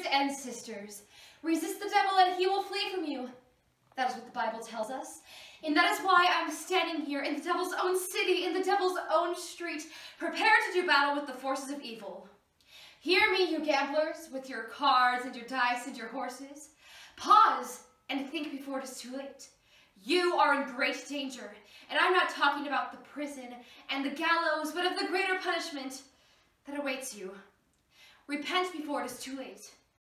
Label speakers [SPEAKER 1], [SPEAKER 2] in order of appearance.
[SPEAKER 1] and sisters, resist the devil and he will flee from you. That is what the Bible tells us. And that is why I'm standing here in the devil's own city, in the devil's own street, prepared to do battle with the forces of evil. Hear me, you gamblers, with your cards and your dice and your horses. Pause and think before it is too late. You are in great danger, and I'm not talking about the prison and the gallows, but of the greater punishment that awaits you. Repent before it is too late.